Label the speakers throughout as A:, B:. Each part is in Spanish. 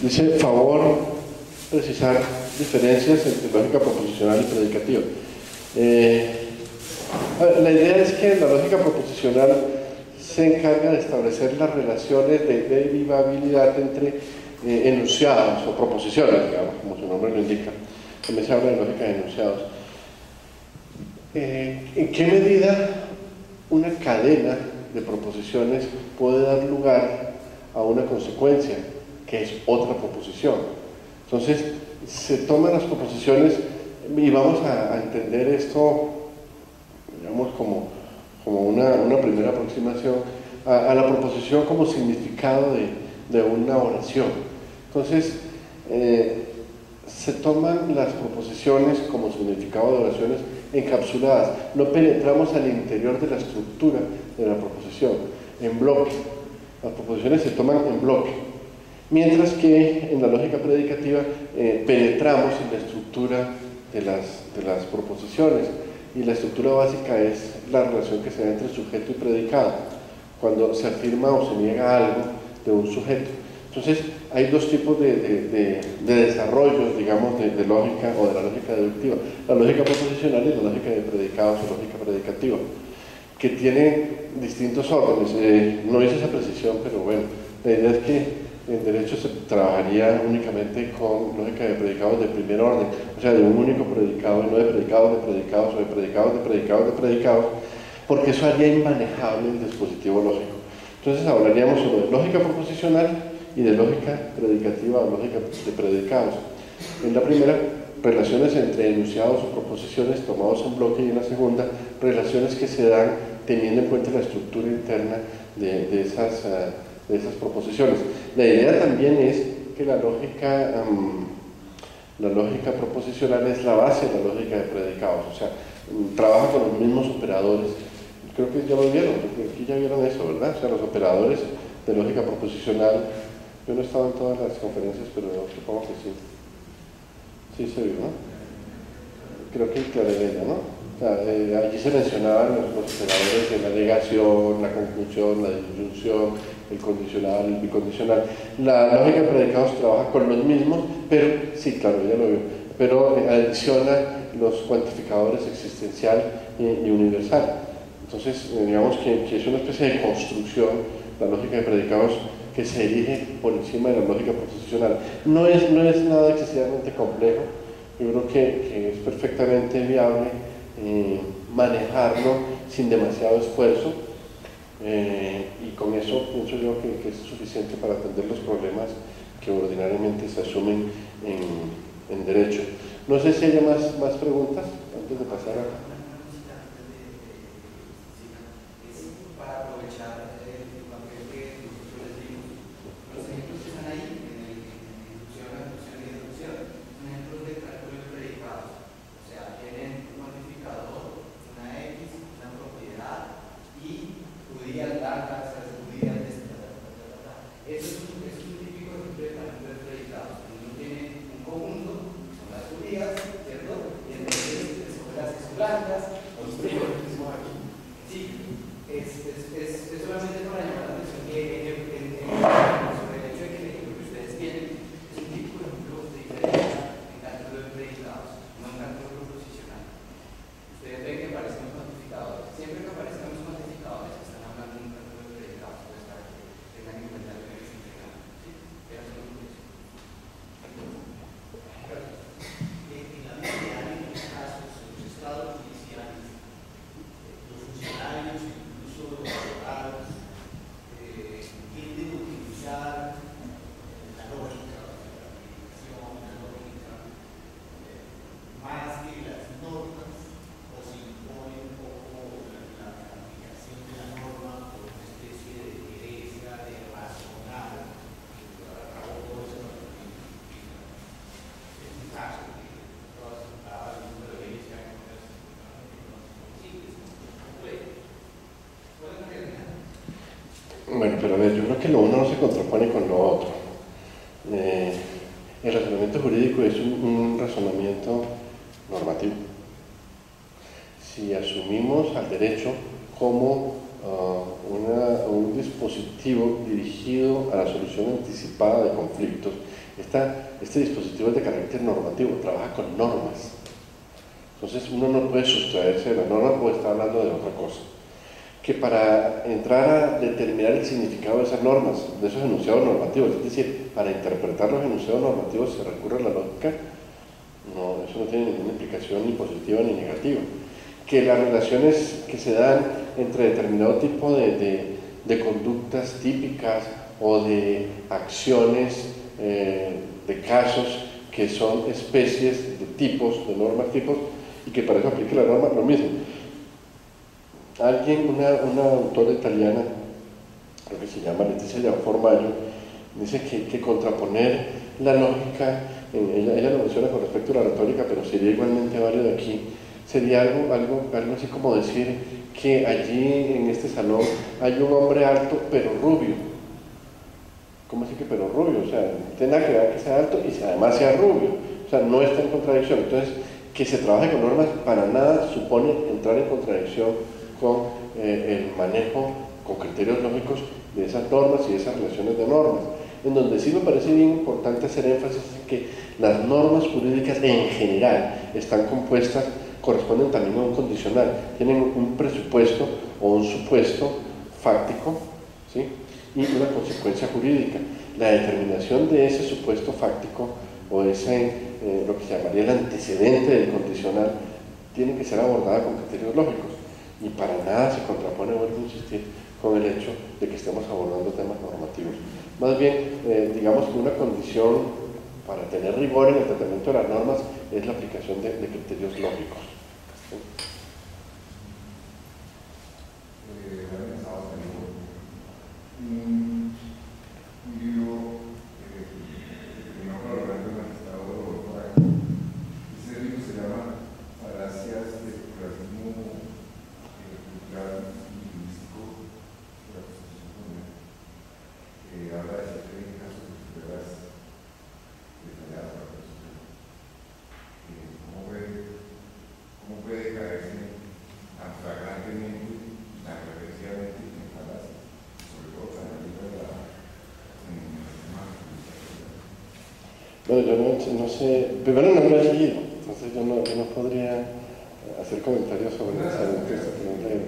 A: Dice, favor precisar diferencias entre lógica proposicional y predicativa. La idea es que la lógica proposicional se encarga de establecer las relaciones de derivabilidad entre enunciados o proposiciones, digamos, como su nombre lo indica. También se habla de lógica de enunciados. ¿En qué medida una cadena de proposiciones puede dar lugar a una consecuencia, que es otra proposición? Entonces, se toman las proposiciones y vamos a entender esto, digamos, como una primera aproximación a la proposición como significado de una oración. Entonces, se toman las proposiciones como significado de oraciones encapsuladas, no penetramos al interior de la estructura de la proposición, en bloque. Las proposiciones se toman en bloque, mientras que en la lógica predicativa penetramos en la estructura de las proposiciones, y la estructura básica es la relación que se da entre sujeto y predicado, cuando se afirma o se niega algo de un sujeto. Entonces, hay dos tipos de desarrollos, digamos, de lógica o de la lógica deductiva: la lógica proposicional y la lógica de predicados o lógica predicativa, que tienen distintos órdenes. No hice esa precisión, pero bueno, la idea es que en derecho se trabajaría únicamente con lógica de predicados de primer orden, o sea, de un único predicado, y no de predicados de predicados o de predicados de predicados de predicados, porque eso haría inmanejable el dispositivo lógico. Entonces hablaríamos solo de lógica proposicional y de lógica predicativa o lógica de predicados. En la primera, relaciones entre enunciados o proposiciones tomados en bloque, y en la segunda, relaciones que se dan teniendo en cuenta la estructura interna de esas proposiciones. La idea también es que la lógica proposicional es la base de la lógica de predicados, o sea, trabaja con los mismos operadores. Creo que ya lo vieron, porque aquí ya vieron eso, ¿verdad? O sea, los operadores de lógica proposicional. Yo no he estado en todas las conferencias, pero supongo que sí. Sí se vio, ¿no? Creo que aclaré ella, ¿no? O sea, allí se mencionaban los operadores de la negación, la conjunción, la disyunción, el condicional, el bicondicional. La lógica de predicados trabaja con los mismos, pero, sí, claro, ya lo vio, pero adiciona los cuantificadores existencial y universal. Entonces, digamos que es una especie de construcción, la lógica de predicados, que se erige por encima de la lógica proposicional. No es nada excesivamente complejo. Yo creo que es perfectamente viable manejarlo sin demasiado esfuerzo, y con eso pienso yo que es suficiente para atender los problemas que ordinariamente se asumen en derecho. No sé si hay más preguntas antes de pasar a... Bueno, pero a ver, yo creo que lo uno no se contrapone con lo otro. El razonamiento jurídico es un razonamiento normativo. Si asumimos al derecho como un dispositivo dirigido a la solución anticipada de conflictos, Este dispositivo es de carácter normativo, trabaja con normas. Entonces uno no puede sustraerse de la norma, puede estar hablando de otra cosa. Que para entrar a determinar el significado de esas normas, de esos enunciados normativos, es decir, para interpretar los enunciados normativos se recurre a la lógica, no, eso no tiene ninguna implicación ni positiva ni negativa. Que las relaciones que se dan entre determinado tipo de conductas típicas o de acciones, de casos que son especies de tipos, de normas tipos, y que para eso aplique la norma, lo mismo. Una autora italiana, creo que se llama Letizia Formaggio, dice que contraponer la lógica, ella lo menciona con respecto a la retórica, pero sería igualmente válido aquí, sería algo así como decir que allí en este salón hay un hombre alto pero rubio. ¿Cómo así que pero rubio? O sea, no tiene nada que ver que sea alto y además sea rubio, o sea, no está en contradicción. Entonces, que se trabaje con normas para nada supone entrar en contradicción con el manejo con criterios lógicos de esas normas y de esas relaciones de normas, en donde sí me parece bien importante hacer énfasis en que las normas jurídicas en general están compuestas, corresponden también a un condicional, tienen un presupuesto o un supuesto fáctico, ¿sí? Y una consecuencia jurídica. La determinación de ese supuesto fáctico o ese, lo que se llamaría el antecedente del condicional, tiene que ser abordada con criterios lógicos. Y para nada se contrapone, vuelvo a insistir, con el hecho de que estemos abordando temas normativos. Más bien, digamos que una condición para tener rigor en el tratamiento de las normas es la aplicación de criterios lógicos. ¿Sí? Bueno, yo no sé, primero no lo he leído, entonces yo no podría hacer comentarios sobre esa texto que no he leído.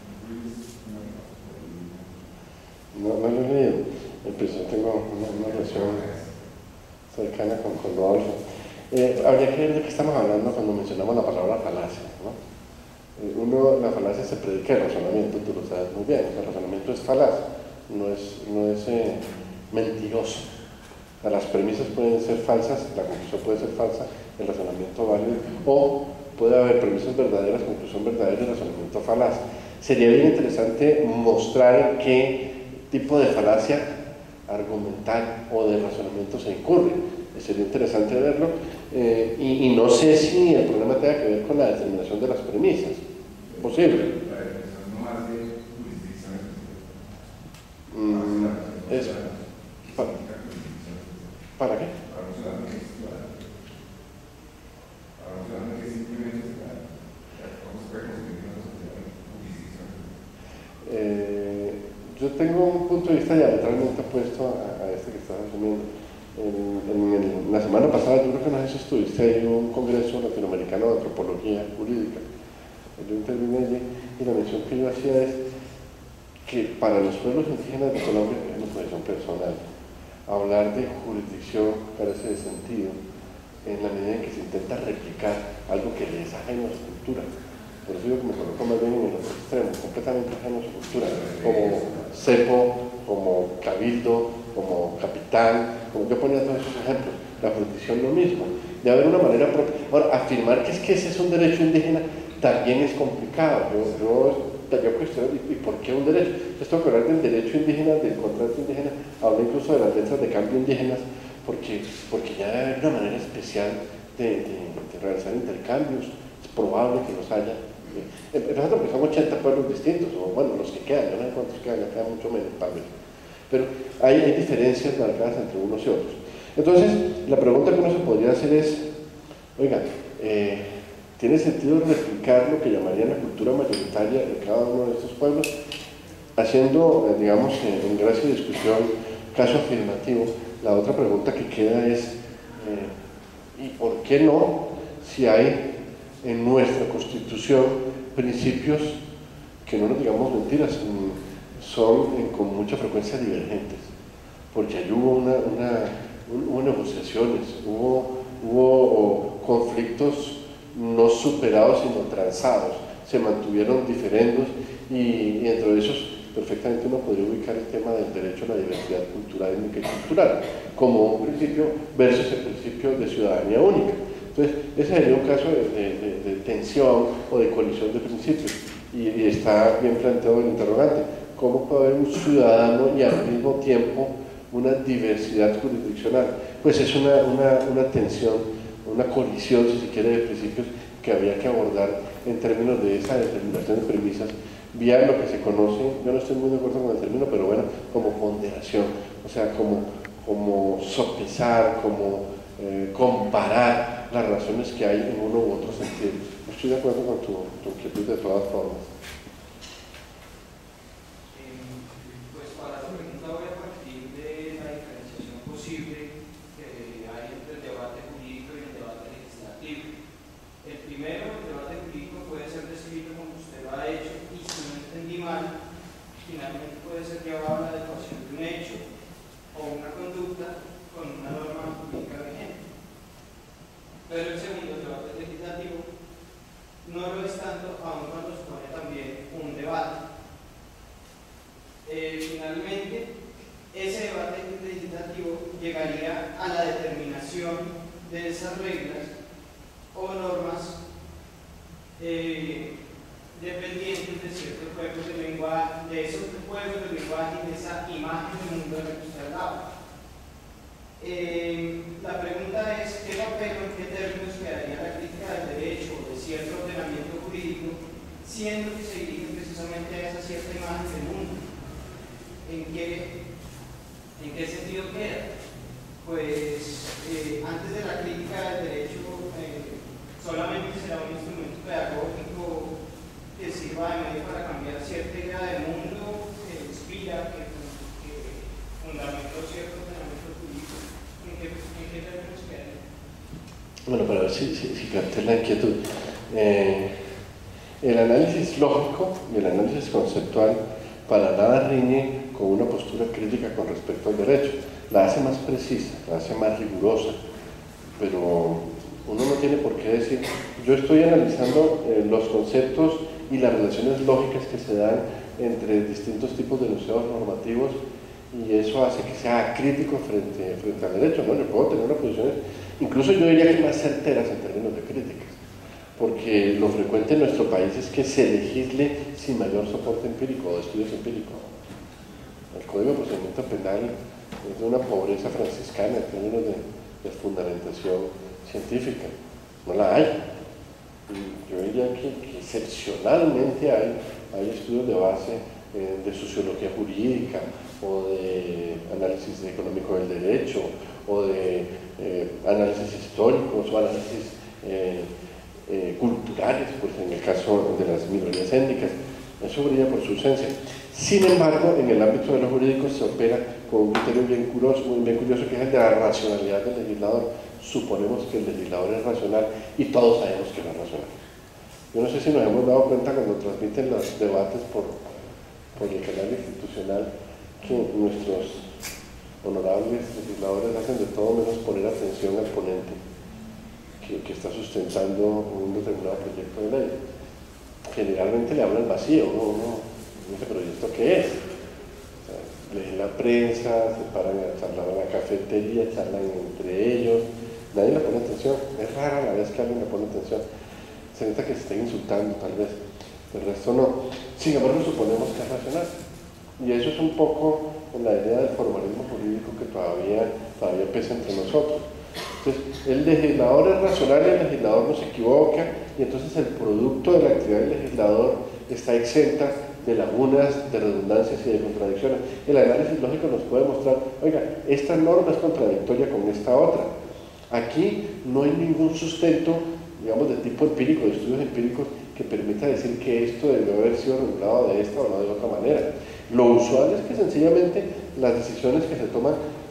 A: No lo he leído, pues yo tengo una relación cercana con Rodolfo. Habría que ver de qué estamos hablando cuando mencionamos la palabra falacia, ¿no? La falacia se predica de razonamiento, tú lo sabes muy bien, el razonamiento es falaz, no es mentiroso. Las premisas pueden ser falsas, la conclusión puede ser falsa, el razonamiento válido, o puede haber premisas verdaderas, conclusión verdadera y razonamiento falaz. Sería bien interesante mostrar en qué tipo de falacia argumental o de razonamiento se incurre. Sería interesante verlo, y no sé si el problema tenga que ver con la determinación de las premisas. Posible. ¿Para qué? Yo tengo un punto de vista diametralmente opuesto a este que estás asumiendo. La semana pasada, yo creo que no sé si estuviste ahí en un congreso latinoamericano de antropología jurídica. Yo intervine allí y la mención que yo hacía es que para los pueblos indígenas de Colombia, es una posición personal, hablar de jurisdicción carece de sentido en la medida en que se intenta replicar algo que le es ajeno a su cultura. Por eso digo que me coloco más bien en el otro extremo, completamente ajeno a su cultura, como cepo, como cabildo, como capitán, como yo ponía todos esos ejemplos. La jurisdicción lo mismo, de haber una manera propia. Ahora, afirmar que ese es un derecho indígena también es complicado. Yo cuestiono, ¿y por qué un derecho? Esto que hablar del derecho indígena, del contrato indígena, habla incluso de las letras de cambio indígenas, porque ya hay una manera especial de realizar intercambios, es probable que los haya. Nosotros son 80 pueblos distintos, o bueno, los que quedan, yo no sé cuántos quedan, ya quedan mucho menos tal vez, pero hay diferencias marcadas entre unos y otros. Entonces, la pregunta que uno se podría hacer es, oiga, ¿tiene sentido replicar lo que llamarían la cultura mayoritaria de cada uno de estos pueblos? Haciendo, digamos, en gracia de discusión, caso afirmativo La otra pregunta que queda es, ¿y por qué no, si hay en nuestra Constitución principios que, no nos digamos mentiras, son con mucha frecuencia divergentes? Porque ahí hubo negociaciones, hubo conflictos no superados sino transados, se mantuvieron diferendos y dentro de esos perfectamente uno podría ubicar el tema del derecho a la diversidad cultural, étnica y cultural como un principio versus el principio de ciudadanía única. Entonces ese sería un caso de tensión o de colisión de principios y está bien planteado el interrogante: ¿cómo puede haber un ciudadano y al mismo tiempo una diversidad jurisdiccional? Pues es una tensión, una colisión, si se quiere, de principios que había que abordar en términos de esa determinación de premisas, vía lo que se conoce, yo no estoy muy de acuerdo con el término, pero bueno, como ponderación, o sea, como sopesar, como comparar las razones que hay en uno u otro sentido. Estoy de acuerdo con tu inquietud de todas formas.
B: Pues para esta pregunta voy a partir de la diferenciación posible que hay entre el debate jurídico y el debate legislativo. El primero, el debate jurídico, puede ser descrito como usted lo ha hecho y, si no entendí mal, finalmente puede ser llevado a la adecuación de un hecho o una conducta con una norma jurídica vigente. Pero el segundo, el debate legislativo, no lo es tanto, aun cuando supone también un debate. Finalmente, ese debate legislativo llegaría a la determinación de esas reglas o normas dependientes de ciertos juegos de lenguaje, de esos juegos de lenguaje y de esa imagen del mundo de la que usted hablaba. La pregunta es: ¿qué papel o en qué términos quedaría la crítica del derecho o de cierto ordenamiento jurídico, siendo que se dirige precisamente a esa cierta imagen del mundo? ¿En qué sentido queda? Pues antes de la crítica del derecho, solamente será un instrumento pedagógico que sirva de medio para cambiar cierta idea del mundo, que inspira, que fundamentó cierto ordenamiento jurídico. ¿En qué términos queda?
A: Bueno, para ver si capté la inquietud. El análisis lógico y el análisis conceptual para nada riñe con una postura crítica con respecto al derecho. La hace más precisa, la hace más rigurosa, pero uno no tiene por qué decir: yo estoy analizando los conceptos y las relaciones lógicas que se dan entre distintos tipos de enunciados normativos y eso hace que sea crítico frente al derecho, ¿no? Yo puedo tener unas posiciones, incluso yo diría que más certeras en términos de críticas, porque lo frecuente en nuestro país es que se legisle sin mayor soporte empírico o de estudios empíricos. El Código de Procedimiento Penal es de una pobreza franciscana en términos de fundamentación científica, no la hay. Yo diría que excepcionalmente hay estudios de base de sociología jurídica o de análisis económico del derecho o de análisis históricos o análisis culturales, pues en el caso de las minorías étnicas. Eso brilla por su ausencia. Sin embargo, en el ámbito de los jurídicos se opera con un criterio bien curioso, que es el de la racionalidad del legislador. Suponemos que el legislador es racional y todos sabemos que no es racional. Yo no sé si nos hemos dado cuenta cuando transmiten los debates por el canal institucional que nuestros honorables legisladores hacen de todo menos poner atención al ponente que está sustentando un determinado proyecto de ley. Generalmente le hablan vacío, no dice: pero ¿y esto qué es? O sea, leen la prensa, se paran a charlar en la cafetería, charlan entre ellos, nadie le pone atención. Es rara la vez que alguien le pone atención. Se nota que se está insultando tal vez, el resto no. Sin embargo, suponemos que es racional, y eso es un poco la idea del formalismo jurídico que todavía pesa entre nosotros. Entonces, el legislador es racional y el legislador no se equivoca, y entonces el producto de la actividad del legislador está exenta de lagunas, de redundancias y de contradicciones. El análisis lógico nos puede mostrar: oiga, esta norma es contradictoria con esta otra. Aquí no hay ningún sustento, digamos, de tipo empírico, de estudios empíricos, que permita decir que esto debió haber sido regulado de esta o no de otra manera. Lo usual es que sencillamente las decisiones que se toman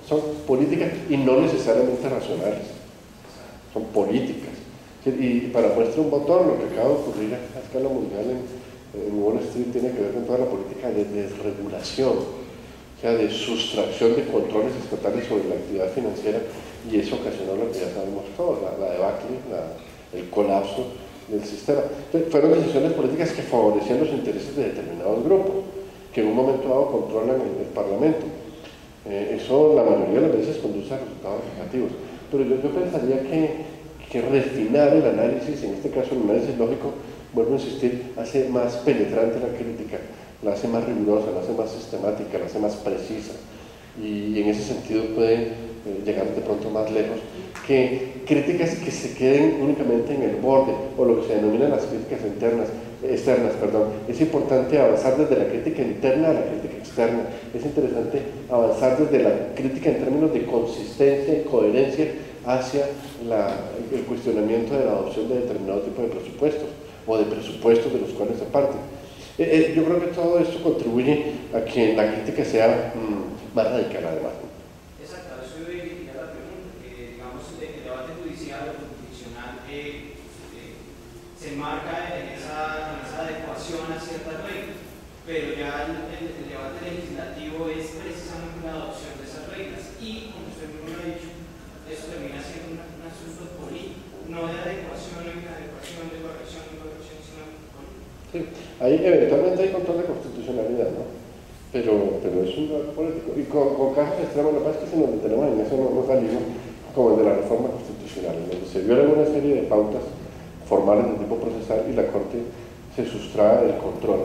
A: son políticas y no necesariamente racionales, son políticas. Y para muestra un botón, lo que acaba de ocurrir a escala mundial en Wall Street tiene que ver con toda la política de desregulación, o sea, de sustracción de controles estatales sobre la actividad financiera, y eso ocasionó lo que ya sabemos todos, la debacle, el colapso del sistema. Entonces, fueron decisiones políticas que favorecían los intereses de determinados grupos, que en un momento dado controlan el Parlamento. Eso la mayoría de las veces conduce a resultados negativos. Pero yo pensaría que refinar el análisis, en este caso el análisis lógico, vuelvo a insistir, hace más penetrante la crítica, la hace más rigurosa, la hace más sistemática, la hace más precisa, y en ese sentido pueden llegar de pronto más lejos que críticas que se queden únicamente en el borde, o lo que se denominan las críticas externas. Es importante avanzar desde la crítica interna a la crítica externa. Es interesante avanzar desde la crítica en términos de consistencia y coherencia hacia el cuestionamiento de la adopción de determinado tipo de presupuestos, o de presupuestos de los cuales se parte. Yo creo que todo esto contribuye a que la crítica sea más radical, además.
B: Exacto, eso yo diría la pregunta, que digamos el debate judicial o jurisdiccional se enmarca en esa adecuación a ciertas reglas, pero ya el debate legislativo es precisamente la adopción de esas reglas, y como usted mismo lo ha dicho, eso termina siendo un asunto político, no de adecuación, de corrección, sino político.
A: Sí, ahí eventualmente hay control de constitucionalidad, ¿no? Pero es un debate político, y con casos extremos. Lo que pasa es que si nos detenemos en eso no salimos, como el de la reforma constitucional, en donde se violan una serie de pautas formales de tipo procesal y la Corte se sustrae del control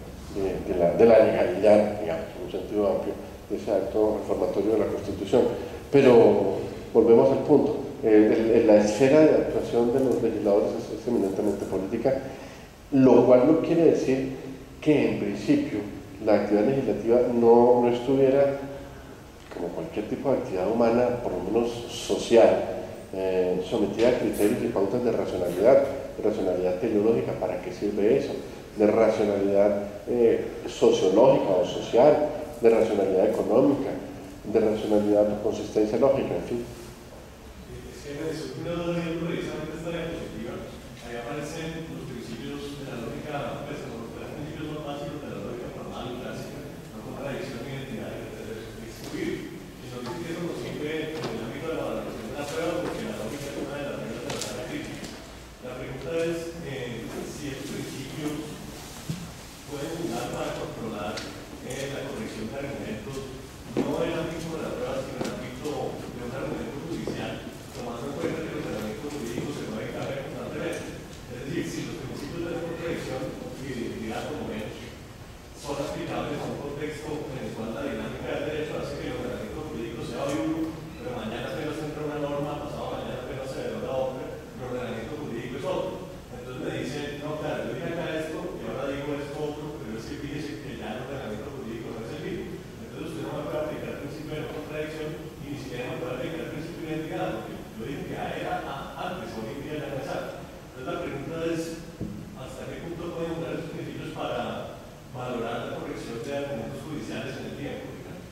A: de la legalidad, digamos, en un sentido amplio, de ese acto reformatorio de la Constitución. Pero volvemos al punto, la esfera de actuación de los legisladores es eminentemente política, lo cual no quiere decir que en principio la actividad legislativa no estuviera, como cualquier tipo de actividad humana, por lo menos social, sometida a criterios y pautas de racionalidad teleológica. ¿Para qué sirve eso? De racionalidad sociológica o social, de racionalidad económica, de racionalidad o consistencia lógica, en fin.
C: Es que me surge una duda precisamente esta diapositiva. Ahí aparecen los principios de la lógica, pues los principios más básicos de la lógica formal y clásica, no contradicción, identidad y distribuir. Y nos dice que eso nos sirve en el ámbito de la valoración de la prueba, porque la lógica es una de las reglas de la sala crítica. La pregunta es si estos principios pueden ayudar para controlar la corrección de argumentos, no en el ámbito de la prueba, sino en el ámbito de un argumento judicial, tomando en cuenta que los argumentos jurídicos se mueven cada vez constantemente. Es decir, si los principios de la contradicción y de identidad, como ven, son aplicables a un contexto en el cual la dinámica del derecho hace que el ordenamiento jurídico sea vivo, pero mañana apenas entra una norma, pasado mañana apenas se deroga otra, el ordenamiento jurídico es otro. Entonces me dicen, no, claro, yo dije acá esto y ahora digo esto otro, pero es que fíjese que ya el ordenamiento jurídico no es el mismo. Entonces usted no me puede aplicar el principio de no contradicción y ni siquiera me puede aplicar el principio de identidad, porque yo dije que era antes, hoy en día ya no es antes. Entonces la pregunta es, ¿hasta qué punto pueden usar esos principios para valorar la corrección de argumentos judiciales en el tiempo?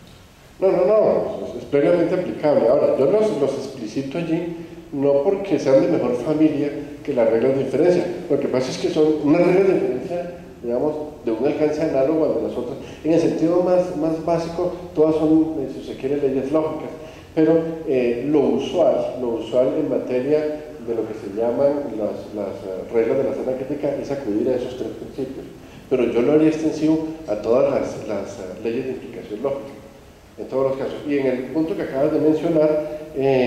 A: No, es plenamente aplicable. Ahora, yo los explicito allí no porque sean de mejor familia que las reglas de diferencia. Lo que pasa es que son unas reglas de diferencia, digamos, de un alcance análogo a las otras. En el sentido más básico, todas son, si se quiere, leyes lógicas. Pero lo usual en materia de lo que se llaman las reglas de la sana crítica es acudir a esos tres principios. Pero yo lo haría extensivo a todas las leyes de implicación lógica, en todos los casos. Y en el punto que acabas de mencionar,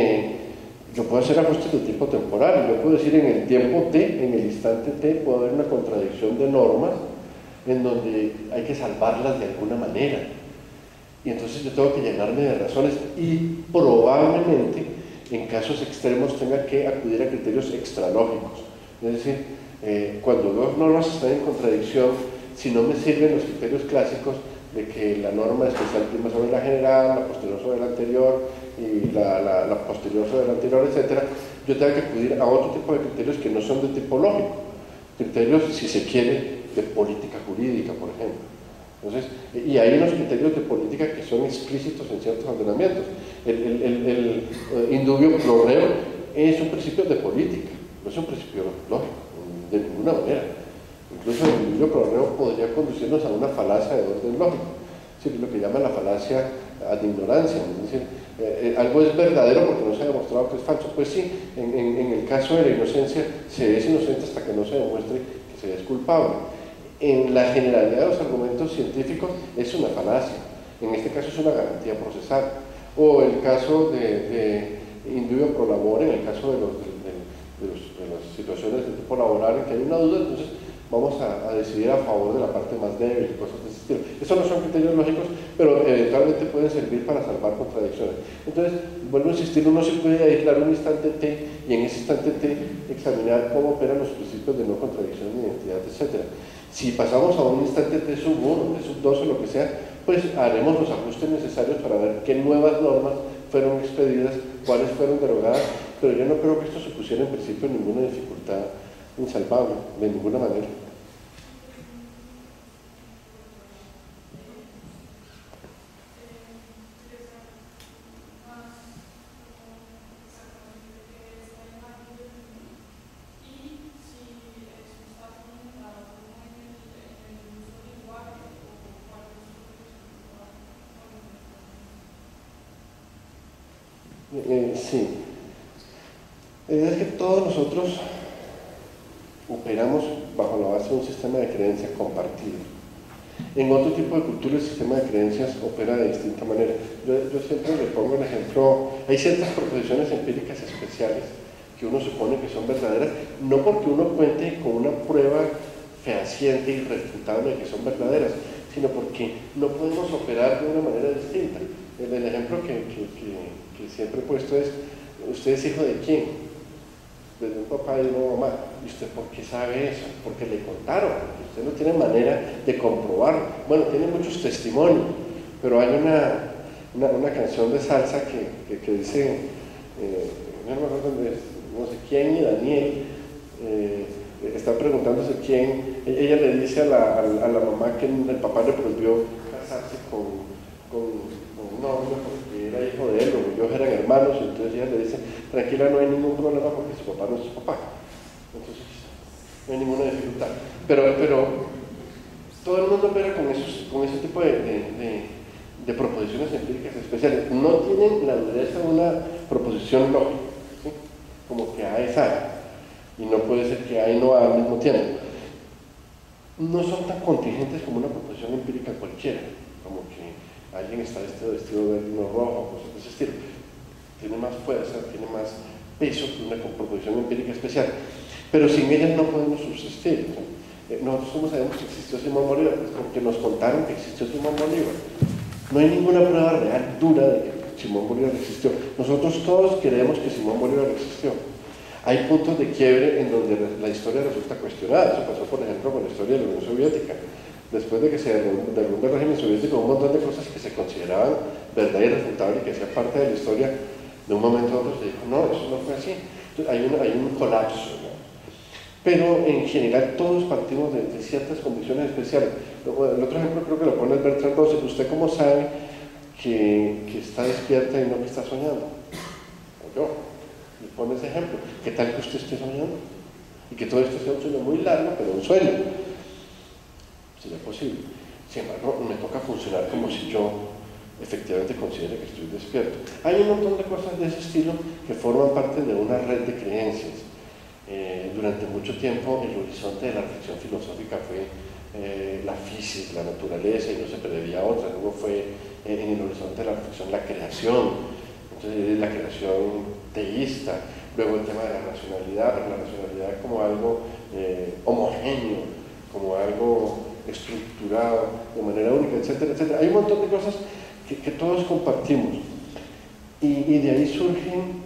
A: yo puedo hacer ajustes de tipo temporal. Yo puedo decir en el tiempo T, en el instante T, puede haber una contradicción de normas en donde hay que salvarlas de alguna manera. Y entonces yo tengo que llenarme de razones y probablemente en casos extremos tenga que acudir a criterios extralógicos. Es decir, cuando dos normas están en contradicción, si no me sirven los criterios clásicos de que la norma especial prima sobre la general, la posterior sobre la anterior y la posterior sobre la anterior, etc., yo tengo que acudir a otro tipo de criterios que no son de tipo lógico, criterios, si se quiere, de política jurídica, por ejemplo. Entonces, y hay unos criterios de política que son explícitos en ciertos ordenamientos. El indubio pro reo es un principio de política, no es un principio lógico, de ninguna manera. Incluso el indubio pro reo podría conducirnos a una falacia de orden lógico, es decir, lo que llaman la falacia ad ignorancia, es decir, algo es verdadero porque no se ha demostrado que es falso. Pues sí, en el caso de la inocencia, se es inocente hasta que no se demuestre que se es culpable. En la generalidad de los argumentos científicos es una falacia, en este caso es una garantía procesal. O el caso de indubio pro labore, en el caso de las situaciones de tipo laboral en que hay una duda, entonces vamos a decidir a favor de la parte más débil y cosas de ese estilo. Esos no son criterios lógicos, pero eventualmente pueden servir para salvar contradicciones. Entonces, vuelvo a insistir, uno se puede aislar un instante T y en ese instante T examinar cómo operan los principios de no contradicción, identidad, etc. Si pasamos a un instante T sub 1, T sub 2 o lo que sea, pues haremos los ajustes necesarios para ver qué nuevas normas fueron expedidas, cuáles fueron derogadas, pero yo no creo que esto supusiera en principio ninguna dificultad insalvable, de ninguna manera. Sí, es que todos nosotros operamos bajo la base de un sistema de creencias compartido. En otro tipo de cultura el sistema de creencias opera de distinta manera. Yo siempre le pongo el ejemplo, hay ciertas proposiciones empíricas especiales que uno supone que son verdaderas, no porque uno cuente con una prueba fehaciente y irrefutable de que son verdaderas, sino porque no podemos operar de una manera distinta. El ejemplo que siempre he puesto es, ¿usted es hijo de quién? De un papá y de una mamá. ¿Y usted por qué sabe eso? Porque le contaron, porque usted no tiene manera de comprobarlo. Bueno, tiene muchos testimonios, pero hay una canción de salsa que dice, no me acuerdo dónde es, no sé quién, y Daniel está preguntándose quién. Ella le dice a la mamá que el papá le prohibió casarse con un hombre porque era hijo de él, o ellos eran hermanos, entonces ella le dice, tranquila, no hay ningún problema porque su papá no es su papá, entonces no hay ninguna dificultad, pero todo el mundo opera con ese tipo de proposiciones empíricas especiales, no tienen la dureza de una proposición lógica, ¿sí? Como que A es A, y no puede ser que A y no A al mismo tiempo, no son tan contingentes como una proposición empírica cualquiera, como que alguien está vestido verde y no rojo, cosas de ese estilo. Tiene más fuerza, tiene más peso que una proposición empírica especial. Pero sin ellas no podemos subsistir. Nosotros como sabemos que existió Simón Bolívar, pues porque nos contaron que existió Simón Bolívar. No hay ninguna prueba real, dura, de que Simón Bolívar existió. Nosotros todos creemos que Simón Bolívar existió. Hay puntos de quiebre en donde la historia resulta cuestionada. Eso pasó, por ejemplo, con la historia de la Unión Soviética. Después de que se derrumbe el régimen soviético, un montón de cosas que se consideraban verdad y irrefutable y que hacían parte de la historia, de un momento a otro se dijo, no, eso no fue así. Entonces hay un colapso, ¿no? Pero en general todos partimos de ciertas condiciones especiales. El otro ejemplo creo que lo pone Bertrand Russell. ¿Usted cómo sabe que está despierta y no que está soñando? O yo. Le pone ese ejemplo. ¿Qué tal que usted esté soñando? Y que todo esto sea un sueño muy largo, pero un sueño. Sería posible. Sin embargo, me toca funcionar como si yo efectivamente considere que estoy despierto. Hay un montón de cosas de ese estilo que forman parte de una red de creencias. Durante mucho tiempo el horizonte de la reflexión filosófica fue la física, la naturaleza, y no se preveía otra. Luego fue en el horizonte de la reflexión la creación, entonces la creación teísta, luego el tema de la racionalidad como algo homogéneo, como algo estructurado de manera única, etcétera, etcétera. Hay un montón de cosas que todos compartimos, y de ahí surgen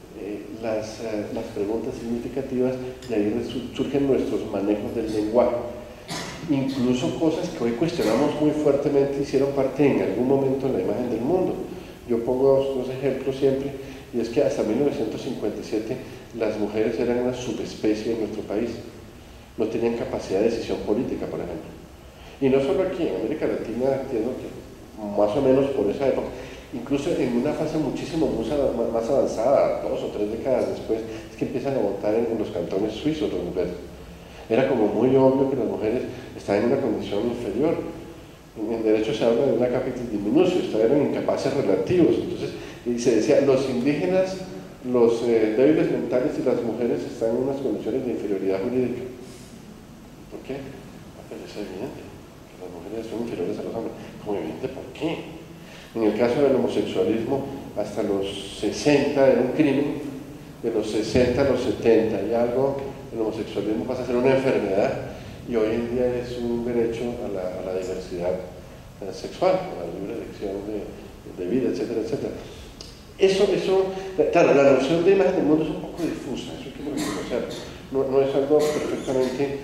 A: las preguntas significativas, de ahí surgen nuestros manejos del lenguaje. Incluso cosas que hoy cuestionamos muy fuertemente hicieron parte en algún momento de la imagen del mundo. Yo pongo dos ejemplos siempre, y es que hasta 1957 las mujeres eran una subespecie en nuestro país. No tenían capacidad de decisión política, por ejemplo. Y no solo aquí, en América Latina, entiendo que más o menos por esa época, incluso en una fase muchísimo más avanzada, 2 o 3 décadas después, es que empiezan a votar en los cantones suizos las mujeres. Era como muy obvio que las mujeres estaban en una condición inferior. En derecho se habla de una capitis diminucio, eran incapaces relativos. Entonces, y se decía, los indígenas, los débiles mentales y las mujeres están en unas condiciones de inferioridad jurídica. ¿Por qué? Pues es evidente que las mujeres son inferiores a los hombres. Como evidente, ¿por qué? En el caso del homosexualismo, hasta los 60 era un crimen, de los 60 a los 70 y algo, el homosexualismo pasa a ser una enfermedad y hoy en día es un derecho a la diversidad sexual, a la libre elección de vida, etcétera, etcétera. Eso, claro, la noción de imagen del mundo es un poco difusa, eso hay que reconocer, no es algo perfectamente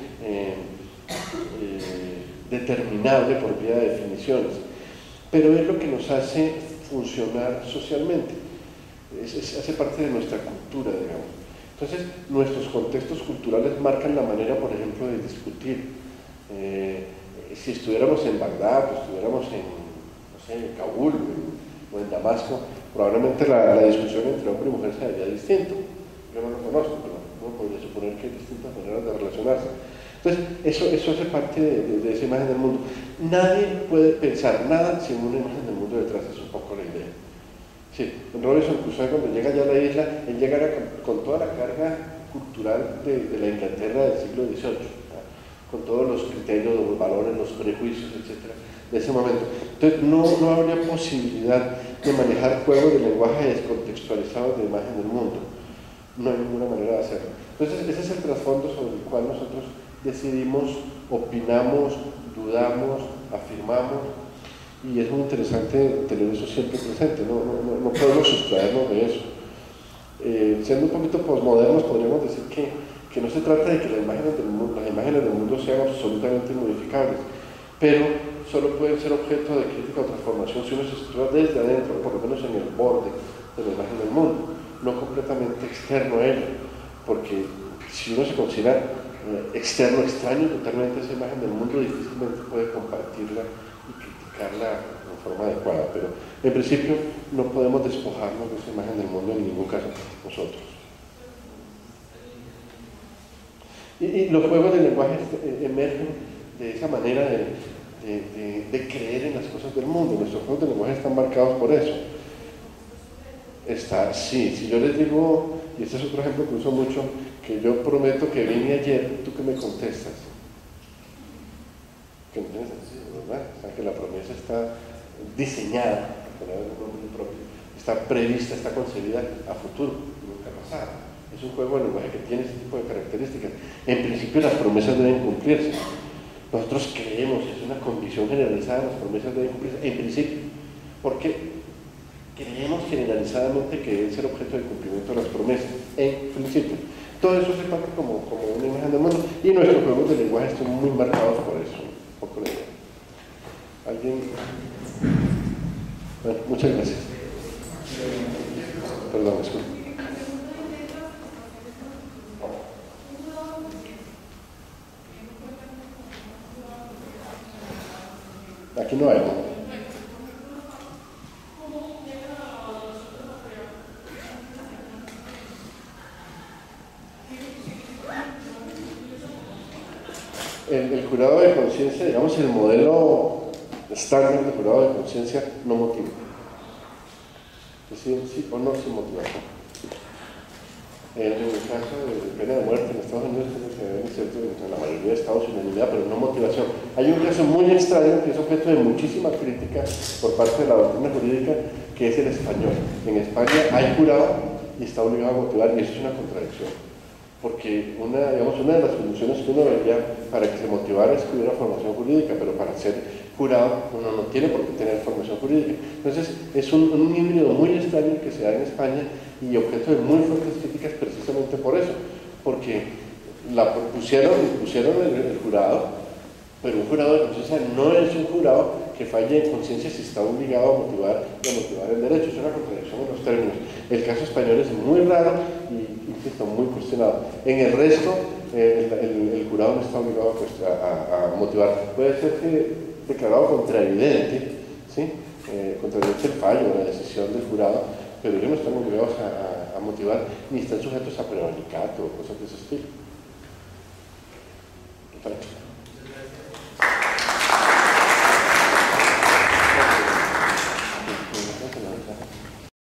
A: determinable por vía de definiciones, pero es lo que nos hace funcionar socialmente, hace parte de nuestra cultura, digamos. Entonces, nuestros contextos culturales marcan la manera, por ejemplo, de discutir. Si estuviéramos en Bagdad, o estuviéramos en, no sé, en Kabul o en Damasco, probablemente la discusión entre hombre y mujer sería distinta. Yo no lo conozco, pero uno podría suponer que hay distintas maneras de relacionarse. Entonces, eso hace parte de esa imagen del mundo. Nadie puede pensar nada sin una imagen del mundo detrás, es un poco la idea. Sí, Robinson Crusoe, cuando llega ya a la isla, él llegará con toda la carga cultural de la Inglaterra del siglo XVIII, ¿no? Con todos los criterios, los valores, los prejuicios, etcétera, de ese momento. Entonces, no habría posibilidad de manejar juegos de lenguaje descontextualizados de imagen del mundo. No hay ninguna manera de hacerlo. Entonces, ese es el trasfondo sobre el cual nosotros decidimos, opinamos, dudamos, afirmamos. Y es muy interesante tener eso siempre presente, no podemos sustraernos de eso. Siendo un poquito posmodernos, podríamos decir que no se trata de que las imágenes del mundo sean absolutamente modificables, pero solo pueden ser objeto de crítica o transformación si uno se sitúa desde adentro, por lo menos en el borde de la imagen del mundo, no completamente externo a ella, porque si uno se considera externo, extraño totalmente a esa imagen del mundo, difícilmente puede compartirla y criticarla de forma adecuada, pero en principio no podemos despojarnos de esa imagen del mundo en ningún caso nosotros. Y los juegos de lenguaje emergen de esa manera de creer en las cosas del mundo. Nuestros juegos de lenguaje están marcados por eso. Sí, si yo les digo, y este es otro ejemplo que uso mucho, que yo prometo que vine ayer, ¿tú qué me contestas? ¿Qué me piensas? ¿Verdad? O sea, que la promesa está diseñada, poner el nombre propio, está prevista, está concebida a futuro, nunca pasado. Es un juego de lenguaje que tiene ese tipo de características. En principio las promesas deben cumplirse. Nosotros creemos, es una convicción generalizada, las promesas deben cumplirse, en principio, porque creemos generalizadamente que deben ser objeto de cumplimiento de las promesas, en principio. Todo eso se parte como una imagen del mundo, y nuestros juegos de lenguaje están muy marcados por eso. Un poco la idea. ¿Alguien? Bueno, muchas gracias. Perdón, disculpe. Aquí no hay, ¿no? El jurado de conciencia, digamos, el modelo estándar de jurado de conciencia no motiva. Deciden sí o no sin motivación. En el caso de pena de muerte en Estados Unidos, es cierto, en la mayoría de estados unanimidad, pero no motivación. Hay un caso muy extraño que es objeto de muchísima crítica por parte de la doctrina jurídica, que es el español. En España hay jurado y está obligado a motivar, y eso es una contradicción. Porque una de las funciones que uno vería para que se motivara es que hubiera formación jurídica, pero para ser jurado uno no tiene por qué tener formación jurídica. Entonces es un híbrido muy extraño que se da en España y objeto de muy fuertes críticas precisamente por eso, porque pusieron el jurado, pero un jurado de conciencia no es un jurado que falle en conciencia si está obligado a motivar el derecho. Es una contradicción en los términos. El caso español es muy raro y muy cuestionado. En el resto el jurado no está obligado a motivar. Puede ser declarado contraevidente, ¿sí? Contraevidente el fallo, la decisión del jurado, pero ellos no están obligados a motivar, ni están sujetos a prevaricato o cosas de ese estilo. Perfecto.